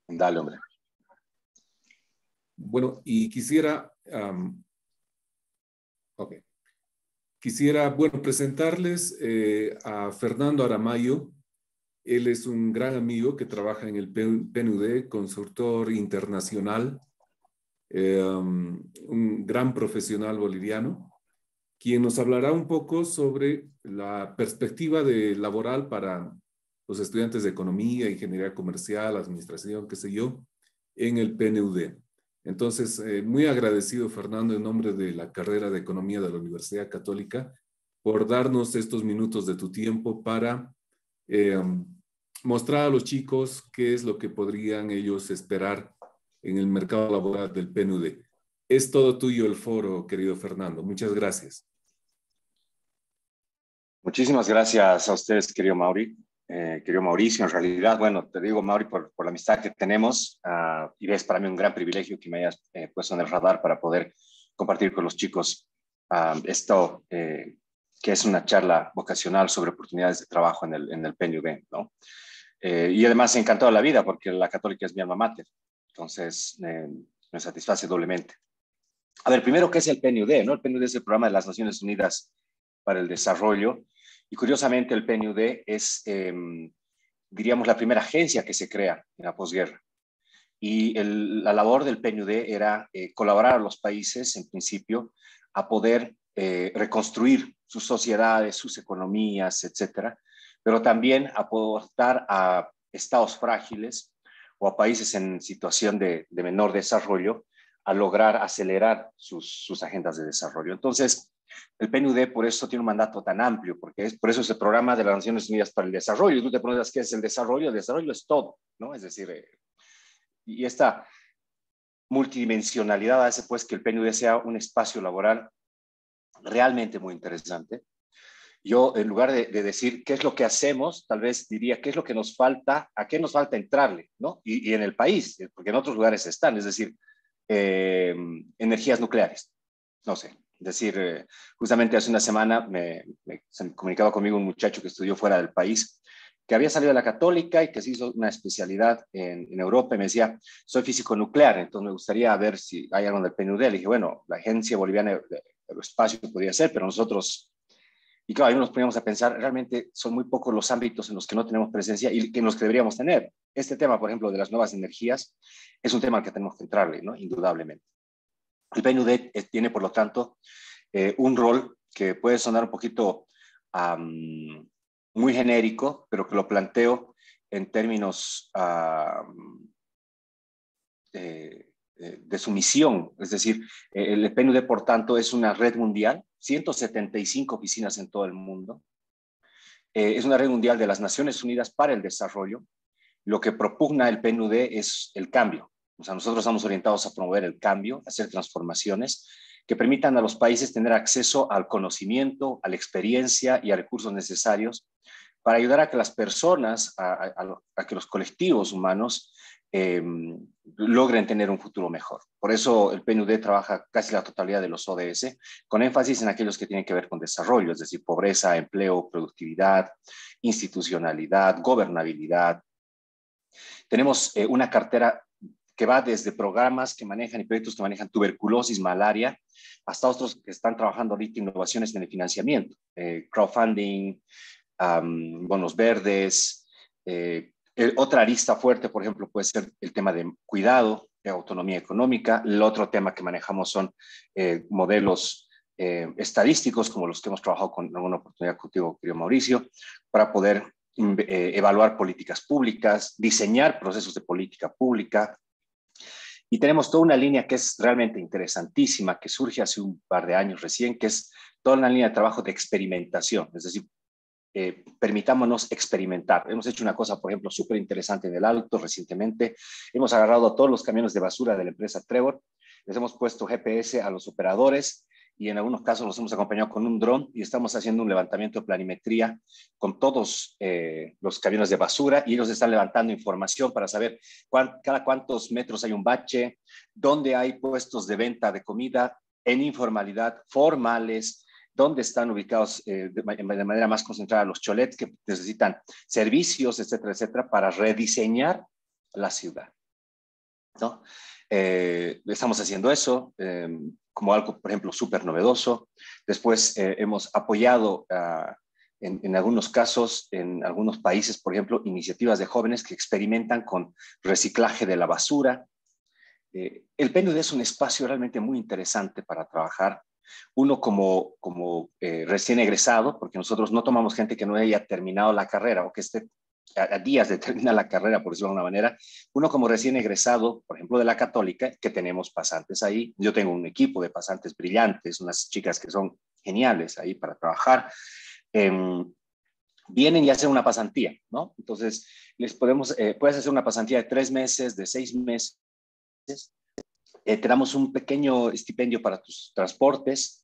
Dale, hombre. Bueno, y quisiera, bueno, presentarles a Fernando Aramayo. Él es un gran amigo que trabaja en el PNUD, consultor internacional, un gran profesional boliviano, quien nos hablará un poco sobre la perspectiva laboral para los estudiantes de economía, ingeniería comercial, administración, qué sé yo, en el PNUD. Entonces, muy agradecido, Fernando, en nombre de la carrera de Economía de la Universidad Católica, por darnos estos minutos de tu tiempo para mostrar a los chicos qué es lo que podrían ellos esperar en el mercado laboral del PNUD. Es todo tuyo el foro, querido Fernando. Muchas gracias. Muchísimas gracias a ustedes, querido Mauricio. En realidad, bueno, te digo, Mauri, por la amistad que tenemos, y es para mí un gran privilegio que me hayas puesto en el radar para poder compartir con los chicos esto, que es una charla vocacional sobre oportunidades de trabajo en el PNUD, ¿no? Y además encantado de la vida porque la Católica es mi alma mater, entonces me satisface doblemente. A ver, primero, ¿qué es el PNUD? ¿No? El PNUD es el Programa de las Naciones Unidas para el Desarrollo, y curiosamente el PNUD es, diríamos, la primera agencia que se crea en la posguerra. Y la labor del PNUD era colaborar a los países, en principio, a poder reconstruir sus sociedades, sus economías, etcétera, pero también aportar a estados frágiles o a países en situación de menor desarrollo a lograr acelerar sus agendas de desarrollo. Entonces, el PNUD por eso tiene un mandato tan amplio, porque por eso es el Programa de las Naciones Unidas para el Desarrollo. Tú te preguntas qué es el desarrollo es todo, ¿no? Es decir, y esta multidimensionalidad hace pues que el PNUD sea un espacio laboral realmente muy interesante. Yo, en lugar de decir qué es lo que hacemos, tal vez diría qué es lo que nos falta, a qué nos falta entrarle, ¿no? Y en el país, porque en otros lugares están, es decir, energías nucleares, no sé. Es decir, justamente hace una semana se comunicaba conmigo un muchacho que estudió fuera del país, que había salido de la Católica y que se hizo una especialidad en Europa, y me decía, soy físico nuclear, entonces me gustaría ver si hay algo del PNUD. Le dije, bueno, la Agencia Boliviana de Aeroespacio podría ser, pero nosotros... Y claro, ahí nos poníamos a pensar, realmente son muy pocos los ámbitos en los que no tenemos presencia y en los que deberíamos tener. Este tema, por ejemplo, de las nuevas energías, es un tema al que tenemos que entrarle, ¿no? Indudablemente. El PNUD tiene, por lo tanto, un rol que puede sonar un poquito muy genérico, pero que lo planteo en términos de su misión. Es decir, el PNUD, por tanto, es una red mundial, 175 oficinas en todo el mundo. Es una red mundial de las Naciones Unidas para el Desarrollo. Lo que propugna el PNUD es el cambio. O sea, nosotros estamos orientados a promover el cambio, a hacer transformaciones que permitan a los países tener acceso al conocimiento, a la experiencia y a recursos necesarios para ayudar a que las personas, a que los colectivos humanos logren tener un futuro mejor. Por eso el PNUD trabaja casi la totalidad de los ODS, con énfasis en aquellos que tienen que ver con desarrollo, es decir, pobreza, empleo, productividad, institucionalidad, gobernabilidad. Tenemos una cartera que va desde programas que manejan y proyectos que manejan tuberculosis, malaria, hasta otros que están trabajando ahorita innovaciones en el financiamiento, crowdfunding, bonos verdes. Otra arista fuerte, por ejemplo, puede ser el tema de cuidado, de autonomía económica. El otro tema que manejamos son modelos estadísticos, como los que hemos trabajado con alguna oportunidad contigo, querido Mauricio, para poder evaluar políticas públicas, diseñar procesos de política pública. Y tenemos toda una línea que es realmente interesantísima, que surge hace un par de años recién, que es toda una línea de trabajo de experimentación, es decir, permitámonos experimentar. Hemos hecho una cosa, por ejemplo, súper interesante en el Alto recientemente. Hemos agarrado a todos los camiones de basura de la empresa Trevor, les hemos puesto GPS a los operadores y en algunos casos los hemos acompañado con un dron y estamos haciendo un levantamiento de planimetría con todos los camiones de basura y ellos están levantando información para saber cada cuántos metros hay un bache, dónde hay puestos de venta de comida en informalidad, formales, dónde están ubicados de manera más concentrada los cholets que necesitan servicios, etcétera, etcétera, para rediseñar la ciudad. ¿no? Estamos haciendo eso como algo, por ejemplo, súper novedoso. Después hemos apoyado en algunos casos, en algunos países, por ejemplo, iniciativas de jóvenes que experimentan con reciclaje de la basura. El PNUD es un espacio realmente muy interesante para trabajar. Uno como recién egresado, porque nosotros no tomamos gente que no haya terminado la carrera o que esté a días de terminar la carrera, por decirlo de alguna manera. Uno como recién egresado, por ejemplo, de la Católica, que tenemos pasantes ahí. Yo tengo un equipo de pasantes brillantes, unas chicas que son geniales ahí para trabajar. Vienen y hacen una pasantía, ¿no? Entonces, puedes hacer una pasantía de 3 meses, de 6 meses. Te damos un pequeño estipendio para tus transportes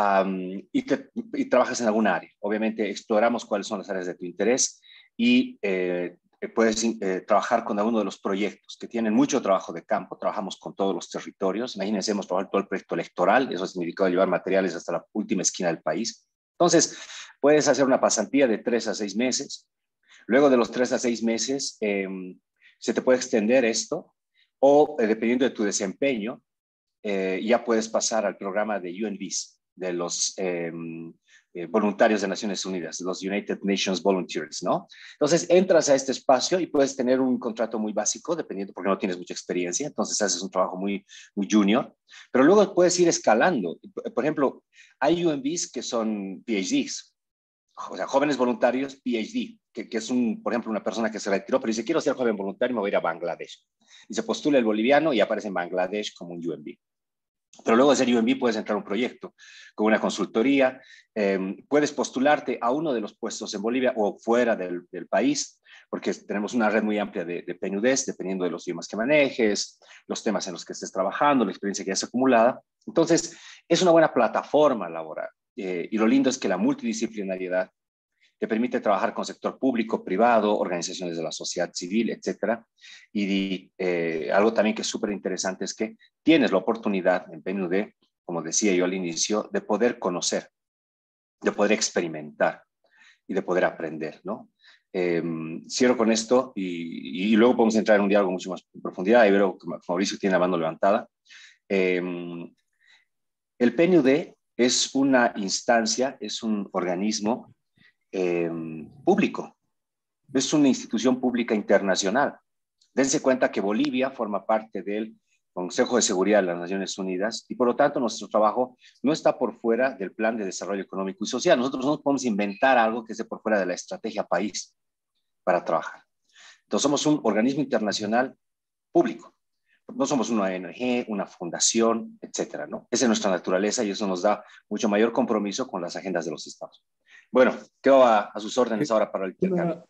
y trabajas en alguna área. Obviamente, exploramos cuáles son las áreas de tu interés y puedes trabajar con alguno de los proyectos que tienen mucho trabajo de campo. Trabajamos con todos los territorios. Imagínense, hemos trabajado todo el proyecto electoral. Eso ha significado llevar materiales hasta la última esquina del país. Entonces, puedes hacer una pasantía de 3 a 6 meses. Luego de los 3 a 6 meses, se te puede extender esto o, dependiendo de tu desempeño, ya puedes pasar al programa de UNVs, de los voluntarios de Naciones Unidas, los United Nations Volunteers, ¿no? Entonces, entras a este espacio y puedes tener un contrato muy básico, dependiendo, porque no tienes mucha experiencia, entonces haces un trabajo muy junior, pero luego puedes ir escalando. Por ejemplo, hay UNVs que son PhDs, o sea, jóvenes voluntarios PhD, que es por ejemplo, una persona que se retiró, pero dice, quiero ser joven voluntario y me voy a ir a Bangladesh. Y se postula el boliviano y aparece en Bangladesh como un UNV. Pero luego de ser UNV puedes entrar a un proyecto con una consultoría, puedes postularte a uno de los puestos en Bolivia o fuera del país, porque tenemos una red muy amplia de PNUDs, dependiendo de los idiomas que manejes, los temas en los que estés trabajando, la experiencia que hayas acumulada. Entonces, es una buena plataforma laboral. Y lo lindo es que la multidisciplinariedad te permite trabajar con sector público, privado, organizaciones de la sociedad civil, etcétera. Y algo también que es súper interesante es que tienes la oportunidad en PNUD, como decía yo al inicio, de poder conocer, de poder experimentar y de poder aprender, ¿no? Cierro con esto y luego podemos entrar en un diálogo mucho más en profundidad. Y veo que Mauricio tiene la mano levantada. El PNUD es una instancia, es un organismo público, es una institución pública internacional. Dense cuenta que Bolivia forma parte del Consejo de Seguridad de las Naciones Unidas y por lo tanto nuestro trabajo no está por fuera del Plan de Desarrollo Económico y Social. Nosotros no podemos inventar algo que esté por fuera de la estrategia país para trabajar. Entonces somos un organismo internacional público. No somos una ONG, una fundación, etcétera, ¿no? Esa es nuestra naturaleza y eso nos da mucho mayor compromiso con las agendas de los estados. Bueno, quedo a sus órdenes ahora para el intercambio.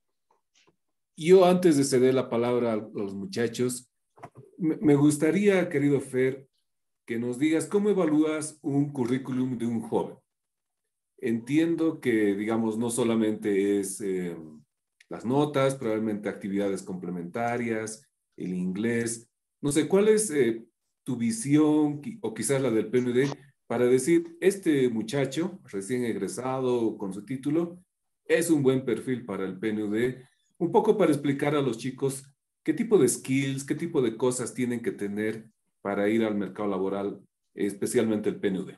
Yo antes de ceder la palabra a los muchachos, me gustaría, querido Fer, que nos digas cómo evalúas un currículum de un joven. Entiendo que, digamos, no solamente es las notas, probablemente actividades complementarias, el inglés. No sé, ¿cuál es tu visión o quizás la del PNUD para decir, este muchacho recién egresado con su título es un buen perfil para el PNUD? Un poco para explicar a los chicos qué tipo de skills, qué tipo de cosas tienen que tener para ir al mercado laboral, especialmente el PNUD.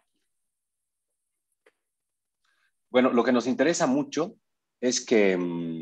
Bueno, lo que nos interesa mucho es que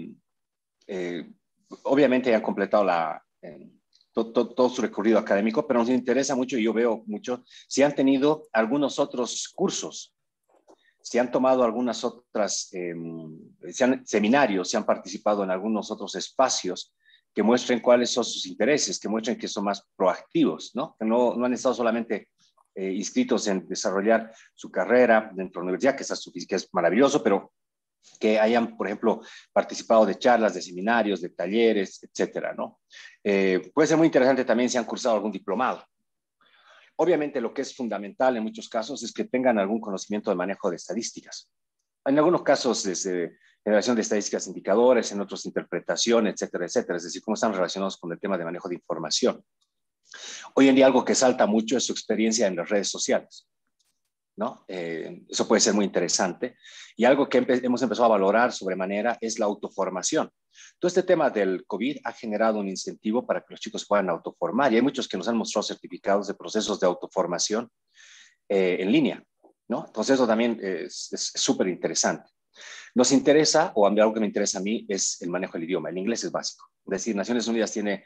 obviamente ya han completado todo su recorrido académico, pero nos interesa mucho, y yo veo mucho, si han tenido algunos otros cursos, si han tomado algunas otras seminarios, si han participado en algunos otros espacios que muestren cuáles son sus intereses, que muestren que son más proactivos, ¿no? Que no han estado solamente inscritos en desarrollar su carrera dentro de la universidad, que es maravilloso, pero que hayan, por ejemplo, participado de charlas, de seminarios, de talleres, etcétera, ¿no? Puede ser muy interesante también si han cursado algún diplomado. Obviamente lo que es fundamental en muchos casos es que tengan algún conocimiento de manejo de estadísticas. En algunos casos desde generación de estadísticas indicadores, en otros interpretación, etcétera, etcétera. Es decir, cómo están relacionados con el tema de manejo de información. Hoy en día algo que salta mucho es su experiencia en las redes sociales. ¿no? Eso puede ser muy interesante. Y algo que hemos empezado a valorar sobremanera es la autoformación. Todo este tema del COVID ha generado un incentivo para que los chicos puedan autoformar y hay muchos que nos han mostrado certificados de procesos de autoformación en línea, ¿no? Entonces eso también es súper interesante. Nos interesa, o algo que me interesa a mí, es el manejo del idioma. El inglés es básico. Es decir, Naciones Unidas tiene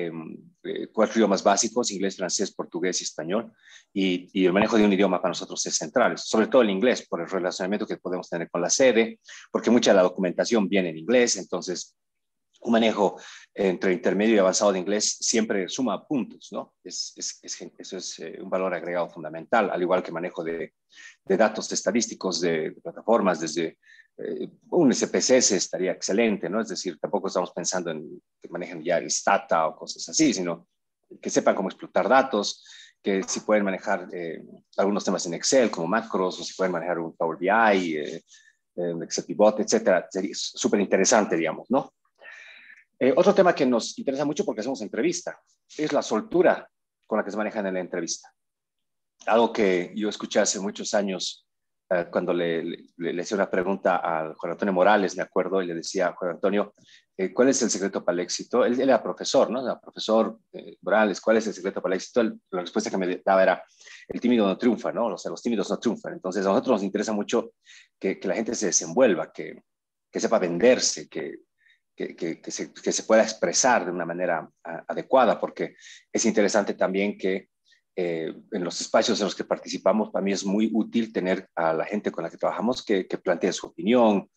4 idiomas básicos: inglés, francés, portugués y español. Y el manejo de un idioma para nosotros es central, sobre todo el inglés, por el relacionamiento que podemos tener con la sede, porque mucha de la documentación viene en inglés. Entonces, un manejo entre intermedio y avanzado de inglés siempre suma puntos, ¿no? Eso es un valor agregado fundamental, al igual que manejo de datos estadísticos de plataformas, desde un SPSS estaría excelente, ¿no? Es decir, tampoco estamos pensando en que manejen ya el Stata o cosas así, sino que sepan cómo explotar datos, que si pueden manejar algunos temas en Excel como macros, o si pueden manejar un Power BI, Excel Pivot, etcétera. Sería súper interesante, digamos, ¿no? Otro tema que nos interesa mucho porque hacemos entrevista es la soltura con la que se manejan en la entrevista. Algo que yo escuché hace muchos años cuando le hacía una pregunta a Juan Antonio Morales, me acuerdo, y le decía a Juan Antonio, ¿cuál es el secreto para el éxito? Él era profesor, ¿no? Era profesor Morales, ¿cuál es el secreto para el éxito? La respuesta que me daba era, el tímido no triunfa, ¿no? O sea, los tímidos no triunfan. Entonces, a nosotros nos interesa mucho que la gente se desenvuelva, que sepa venderse, que se pueda expresar de una manera adecuada, porque es interesante también que en los espacios en los que participamos, para mí es muy útil tener a la gente con la que trabajamos que plantee su opinión,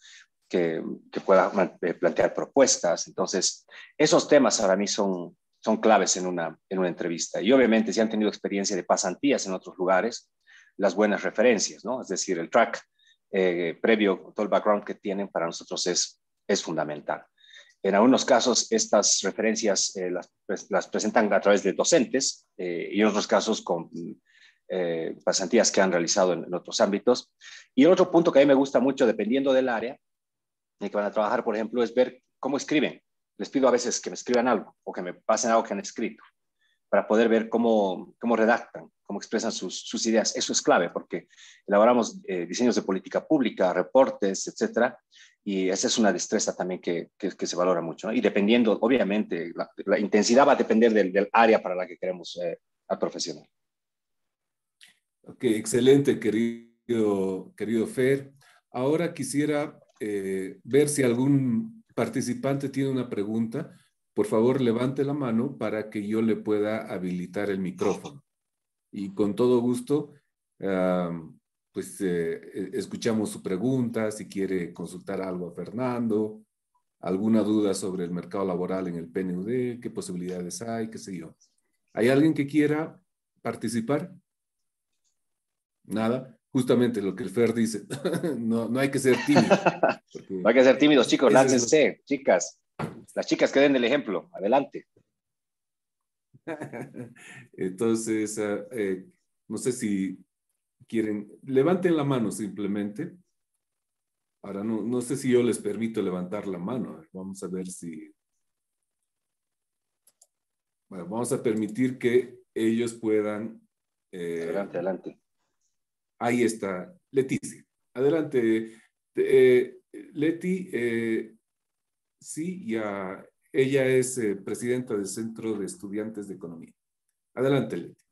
que pueda plantear propuestas. Entonces, esos temas para mí son claves en una entrevista. Y obviamente, si han tenido experiencia de pasantías en otros lugares, las buenas referencias, ¿no? Es decir, el track previo, todo el background que tienen para nosotros es fundamental. En algunos casos, estas referencias las presentan a través de docentes y en otros casos con pasantías que han realizado en otros ámbitos. Y el otro punto que a mí me gusta mucho, dependiendo del área en que van a trabajar, por ejemplo, es ver cómo escriben. Les pido a veces que me escriban algo o que me pasen algo que han escrito para poder ver cómo redactan, cómo expresan sus ideas. Eso es clave porque elaboramos diseños de política pública, reportes, etcétera, y esa es una destreza también que se valora mucho, ¿no? Y dependiendo, obviamente, la intensidad va a depender del área para la que queremos al profesional. Ok, excelente, querido Fer. Ahora quisiera ver si algún participante tiene una pregunta. Por favor, levante la mano para que yo le pueda habilitar el micrófono. Y con todo gusto, pues escuchamos su pregunta, si quiere consultar algo a Fernando, alguna duda sobre el mercado laboral en el PNUD, qué posibilidades hay, qué sé yo. ¿Hay alguien que quiera participar? Nada, justamente lo que el Fer dice, no hay que ser tímido. No hay que ser tímidos, chicos, láncense, Lo... chicas. Las chicas que den el ejemplo, adelante. Entonces, no sé si quieren, levanten la mano simplemente. Ahora, no sé si yo les permito levantar la mano. Vamos a ver si... Bueno, vamos a permitir que ellos puedan... Adelante. Ahí está, Leticia. Adelante, Leti. Sí, ya, ella es presidenta del Centro de Estudiantes de Economía. Adelante, Leti.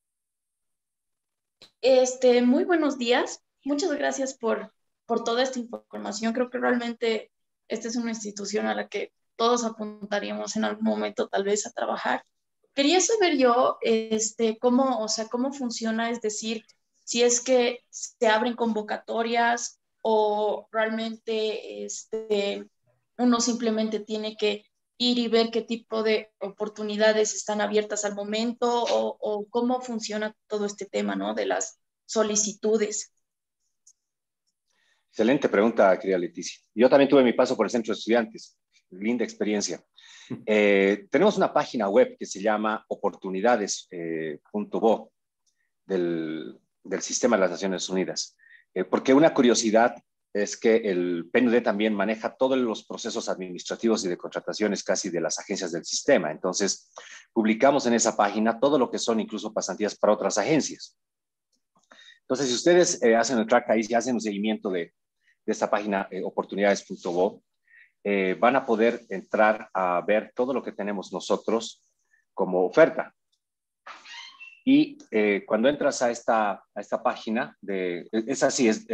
Muy buenos días. Muchas gracias por toda esta información. Creo que realmente esta es una institución a la que todos apuntaríamos en algún momento tal vez a trabajar. Quería saber yo, cómo, o sea, cómo funciona, es decir, si es que se abren convocatorias o realmente, uno simplemente tiene que ir y ver qué tipo de oportunidades están abiertas al momento o cómo funciona todo este tema, ¿no? De las solicitudes. Excelente pregunta, querida Leticia. Yo también tuve mi paso por el Centro de Estudiantes. Linda experiencia. Tenemos una página web que se llama oportunidades.bo del Sistema de las Naciones Unidas. Porque una curiosidad es que el PNUD también maneja todos los procesos administrativos y de contrataciones casi de las agencias del sistema. Entonces, publicamos en esa página todo lo que son incluso pasantías para otras agencias. Entonces, si ustedes hacen el track ahí, si hacen un seguimiento de esta página oportunidades.bo, van a poder entrar a ver todo lo que tenemos nosotros como oferta. Y cuando entras a esta página, es así, es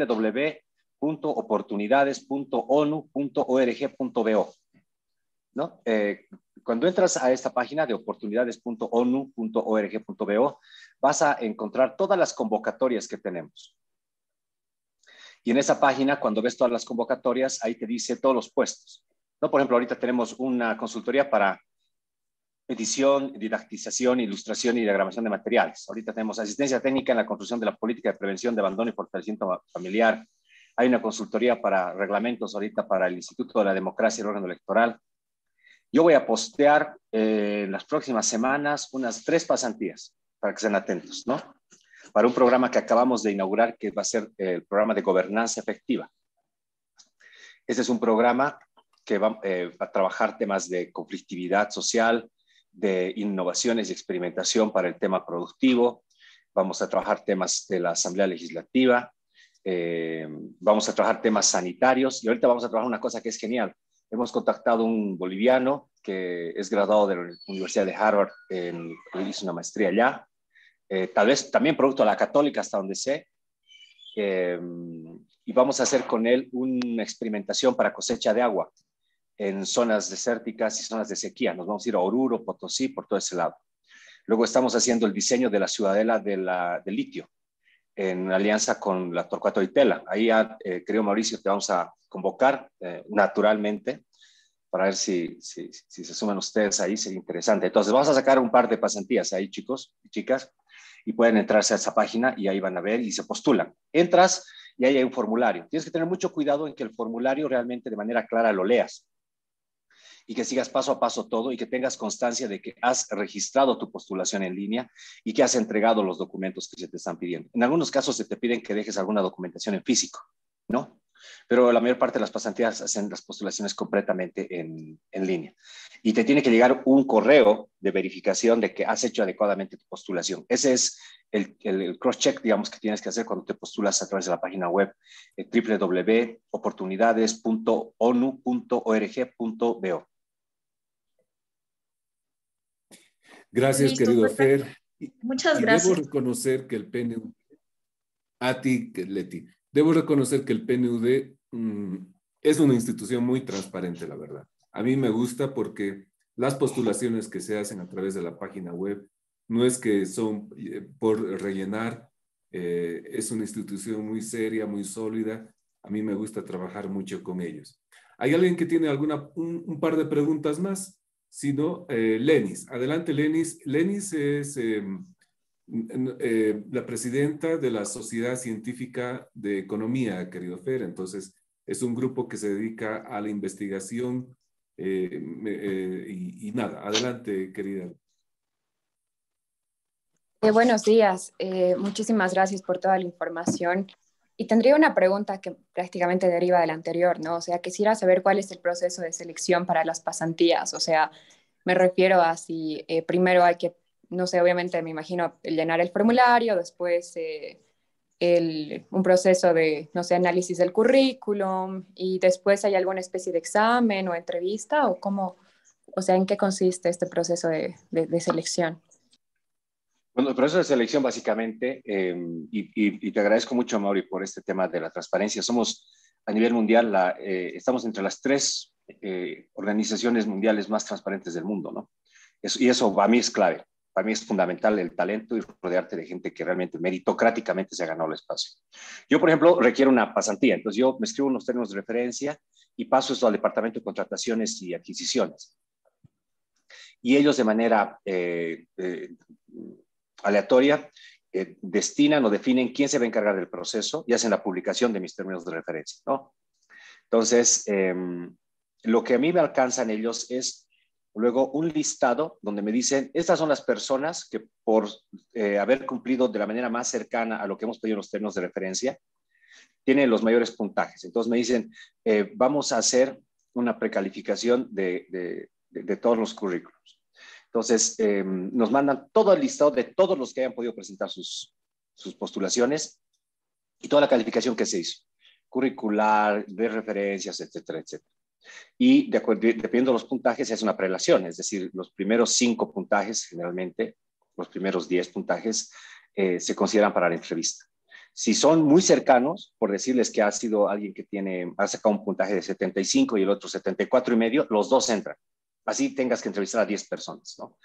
www.oportunidades.onu.org.bo, ¿no? Cuando entras a esta página de oportunidades.onu.org.bo, vas a encontrar todas las convocatorias que tenemos. Y en esa página, cuando ves todas las convocatorias, ahí te dice todos los puestos, ¿no? Por ejemplo, ahorita tenemos una consultoría para edición, didactización, ilustración y diagramación de materiales. Ahorita tenemos asistencia técnica en la construcción de la política de prevención de abandono y fortalecimiento familiar. Hay una consultoría para reglamentos ahorita para el Instituto de la Democracia y el órgano electoral. Yo voy a postear en las próximas semanas unas 3 pasantías para que estén atentos, ¿no? Para un programa que acabamos de inaugurar, que va a ser el programa de gobernanza efectiva. Este es un programa que va a trabajar temas de conflictividad social, de innovaciones y experimentación para el tema productivo. Vamos a trabajar temas de la Asamblea Legislativa, vamos a trabajar temas sanitarios y ahorita vamos a trabajar una cosa que es genial. Hemos contactado a un boliviano que es graduado de la Universidad de Harvard, hizo una maestría allá, tal vez también producto de la Católica hasta donde sé, y vamos a hacer con él una experimentación para cosecha de agua en zonas desérticas y zonas de sequía. Nos vamos a ir a Oruro, Potosí, por todo ese lado. Luego estamos haciendo el diseño de la ciudadela del litio en alianza con la Torcuato Itela. Ahí, querido Mauricio, te vamos a convocar naturalmente para ver si se suman ustedes ahí, sería interesante. Entonces, vamos a sacar un par de pasantías ahí, chicos y chicas, y pueden entrarse a esa página y ahí van a ver y se postulan. Entras y ahí hay un formulario. Tienes que tener mucho cuidado en que el formulario realmente de manera clara lo leas y que sigas paso a paso todo y que tengas constancia de que has registrado tu postulación en línea y que has entregado los documentos que se te están pidiendo. En algunos casos se te piden que dejes alguna documentación en físico, ¿no? Pero la mayor parte de las pasantías hacen las postulaciones completamente en línea. Y te tiene que llegar un correo de verificación de que has hecho adecuadamente tu postulación. Ese es el cross-check, digamos, que tienes que hacer cuando te postulas a través de la página web www.oportunidades.onu.org.bo. Gracias, Listo, querido perfecto. Fer. Muchas Y debo gracias. reconocer que el PNUD, a ti, Leti, debo reconocer que el PNUD es una institución muy transparente, la verdad. A mí me gusta porque las postulaciones que se hacen a través de la página web no es que son por rellenar, es una institución muy seria, muy sólida. A mí me gusta trabajar mucho con ellos. ¿Hay alguien que tiene un par de preguntas más? Si no, Lenis. Adelante, Lenis. Lenis es la presidenta de la Sociedad Científica de Economía, querido Fer. Entonces, es un grupo que se dedica a la investigación y nada. Adelante, querida. Buenos días. Muchísimas gracias por toda la información. Y tendría una pregunta que prácticamente deriva de la anterior, ¿no? O sea, quisiera saber cuál es el proceso de selección para las pasantías. O sea, me refiero a si primero hay que, no sé, obviamente me imagino llenar el formulario, después un proceso de, no sé, análisis del currículum y después hay alguna especie de examen o entrevista o cómo, o sea, ¿en qué consiste este proceso de selección? Bueno, el proceso de selección básicamente, y te agradezco mucho, Mauri, por este tema de la transparencia. Somos a nivel mundial, estamos entre las 3 organizaciones mundiales más transparentes del mundo, ¿no? Y eso para mí es clave. Para mí es fundamental el talento y rodearte de gente que realmente meritocráticamente se ha ganado el espacio. Yo, por ejemplo, requiero una pasantía. Entonces, yo me escribo unos términos de referencia y paso esto al Departamento de Contrataciones y Adquisiciones. Y ellos de manera aleatoria destinan o definen quién se va a encargar del proceso y hacen la publicación de mis términos de referencia, ¿no? Entonces, lo que a mí me alcanzan ellos es luego un listado donde me dicen, estas son las personas que por haber cumplido de la manera más cercana a lo que hemos pedido en los términos de referencia, tienen los mayores puntajes. Entonces me dicen, vamos a hacer una precalificación de todos los currículos. Entonces, nos mandan todo el listado de todos los que hayan podido presentar sus sus postulaciones y toda la calificación que se hizo, curricular, de referencias, etcétera, etcétera. Y dependiendo de los puntajes, se hace una prelación, es decir, los primeros 5 puntajes, generalmente, los primeros 10 puntajes, se consideran para la entrevista. Si son muy cercanos, por decirles que ha sido alguien que ha sacado un puntaje de 75 y el otro 74,5, los dos entran. Así tengas que entrevistar a 10 personas, ¿no?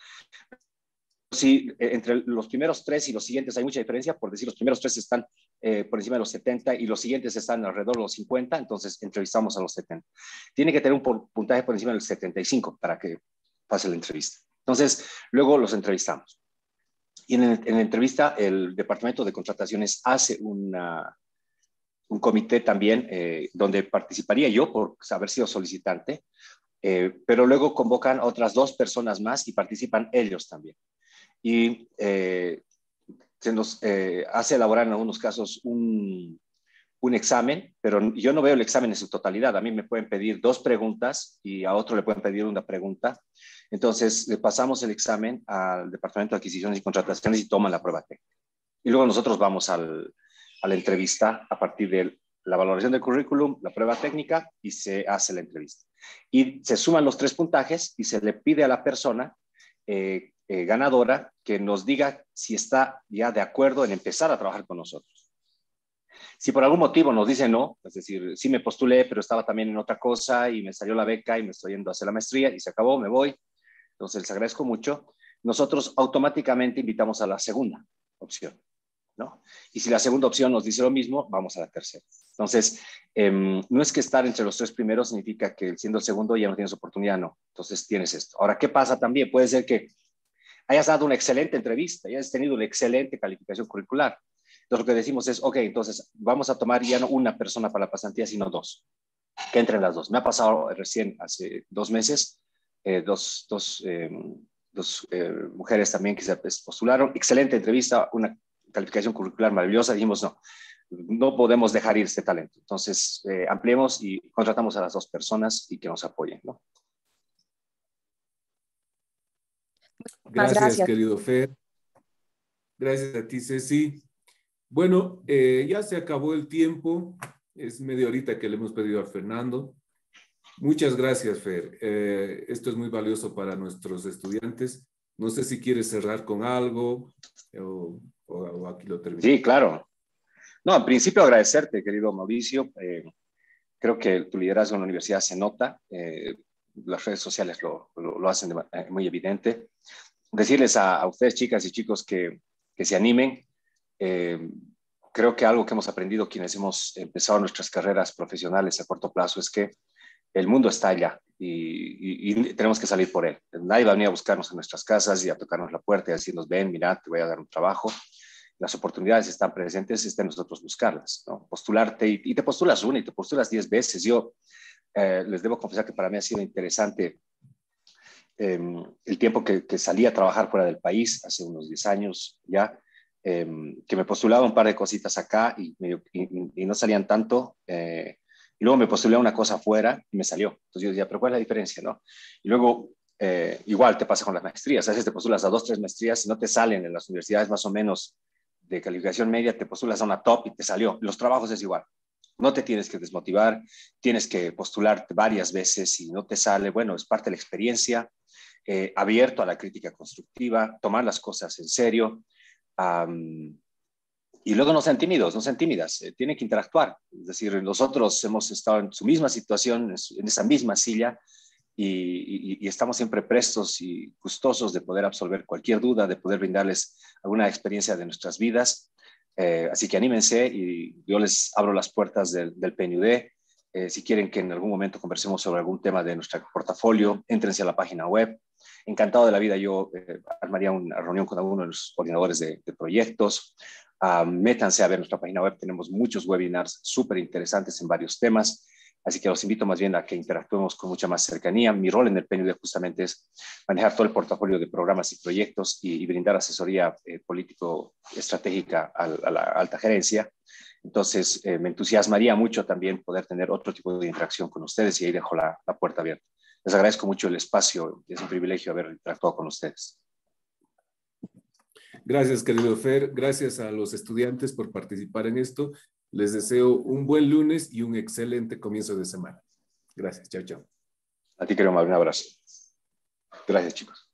Si entre los primeros 3 y los siguientes hay mucha diferencia, por decir, los primeros 3 están por encima de los 70 y los siguientes están alrededor de los 50, entonces entrevistamos a los 70. Tiene que tener un puntaje por encima del 75 para que pase la entrevista. Entonces, luego los entrevistamos. Y en la entrevista, el Departamento de Contrataciones hace un comité también donde participaría yo por haber sido solicitante, pero luego convocan a otras 2 personas más y participan ellos también. Y se nos hace elaborar en algunos casos un examen, pero yo no veo el examen en su totalidad. A mí me pueden pedir 2 preguntas y a otro le pueden pedir una pregunta. Entonces, le pasamos el examen al Departamento de Adquisiciones y Contrataciones y toman la prueba técnica. Y luego nosotros vamos a la entrevista a partir de la valoración del currículum, la prueba técnica y se hace la entrevista. Y se suman los 3 puntajes y se le pide a la persona ganadora que nos diga si está ya de acuerdo en empezar a trabajar con nosotros. Si por algún motivo nos dice no, es decir, sí me postulé, pero estaba también en otra cosa y me salió la beca y me estoy yendo a hacer la maestría y se acabó, me voy, entonces les agradezco mucho, nosotros automáticamente invitamos a la segunda opción, ¿no? Y si la segunda opción nos dice lo mismo, vamos a la tercera. Entonces, no es que estar entre los 3 primeros significa que siendo el segundo ya no tienes oportunidad, no. Entonces tienes esto. Ahora, ¿qué pasa también? Puede ser que hayas dado una excelente entrevista, hayas tenido una excelente calificación curricular. Entonces lo que decimos es, ok, entonces vamos a tomar ya no una persona para la pasantía, sino 2. Que entren las 2. Me ha pasado recién, hace 2 meses, dos mujeres también que se postularon. Excelente entrevista, una calificación curricular maravillosa. Dijimos, no podemos dejar ir este talento. Entonces, ampliemos y contratamos a las 2 personas y que nos apoyen, ¿no? Gracias, querido Fer. Gracias a ti, Ceci. Bueno, ya se acabó el tiempo. Es media horita que le hemos pedido a Fernando. Muchas gracias, Fer. Esto es muy valioso para nuestros estudiantes. No sé si quieres cerrar con algo o aquí lo terminamos. Sí, claro. No, en principio agradecerte, querido Mauricio. Creo que tu liderazgo en la universidad se nota. Las redes sociales lo hacen muy evidente. Decirles a ustedes, chicas y chicos, que se animen. Creo que algo que hemos aprendido quienes hemos empezado nuestras carreras profesionales a corto plazo es que el mundo está allá y tenemos que salir por él. Nadie va a venir a buscarnos en nuestras casas y a tocarnos la puerta y a decirnos, ven, mira, te voy a dar un trabajo. Las oportunidades están presentes, está en nosotros buscarlas, ¿no? Postularte y te postulas una y te postulas 10 veces. Yo les debo confesar que para mí ha sido interesante el tiempo que salí a trabajar fuera del país, hace unos 10 años ya, que me postulaba un par de cositas acá y no salían tanto. Y luego me postulé a una cosa afuera y me salió. Entonces yo decía, pero ¿cuál es la diferencia, no? Y luego, igual te pasa con las maestrías. A veces te postulas a 2, 3 maestrías y no te salen en las universidades más o menos de calificación media, te postulas a una top y te salió. Los trabajos es igual. No te tienes que desmotivar, tienes que postularte varias veces y no te sale. Bueno, es parte de la experiencia, abierto a la crítica constructiva, tomar las cosas en serio. Y luego no sean tímidos, no sean tímidas, tienen que interactuar. Es decir, nosotros hemos estado en su misma situación, en esa misma silla, y estamos siempre prestos y gustosos de poder absolver cualquier duda, de poder brindarles alguna experiencia de nuestras vidas. Así que anímense y yo les abro las puertas del PNUD. Si quieren que en algún momento conversemos sobre algún tema de nuestro portafolio, éntrense a la página web. Encantado de la vida, yo armaría una reunión con alguno de los coordinadores de proyectos. Métanse a ver nuestra página web, tenemos muchos webinars súper interesantes en varios temas, así que los invito más bien a que interactuemos con mucha más cercanía. Mi rol en el PNUD justamente es manejar todo el portafolio de programas y proyectos y brindar asesoría político-estratégica a la alta gerencia. Entonces, me entusiasmaría mucho también poder tener otro tipo de interacción con ustedes y ahí dejo la puerta abierta. Les agradezco mucho el espacio, es un privilegio haber interactuado con ustedes. Gracias, querido Fer. Gracias a los estudiantes por participar en esto. Les deseo un buen lunes y un excelente comienzo de semana. Gracias. Chao, chao. A ti, querido Mario, un abrazo. Gracias, chicos.